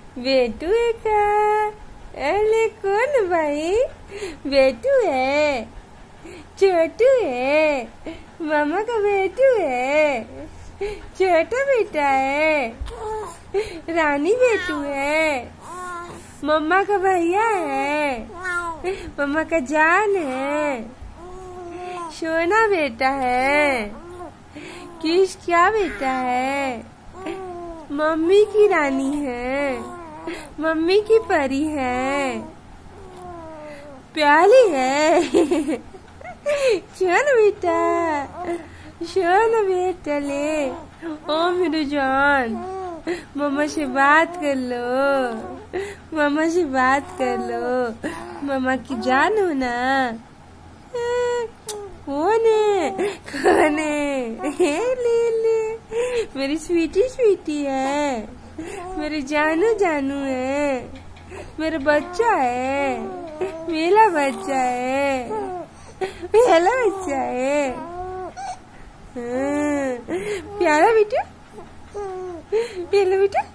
बेटू है का? अरे कौन भाई? बेटू है, छोटू है, मामा का बेटू है, छोटा बेटा है, रानी बेटू है, मम्मा का भैया है, मम्मा का जान है, सोना बेटा है, किस क्या बेटा है, मम्मी की रानी है, मम्मी की परी है, प्याली है। चल बेटा, सोना बेटा ले, ओ मेरे जान, मम्मा से बात कर लो, मम्मा से बात कर लो, मम्मा की जान हो ना। कौन है? कौन है? ले मेरी स्वीटी स्वीटी है, मेरे जानू जानू है, मेरा बच्चा है, मेरा बच्चा है, मेरा बच्चा है, प्यारा बेटा, प्यारा बेटा।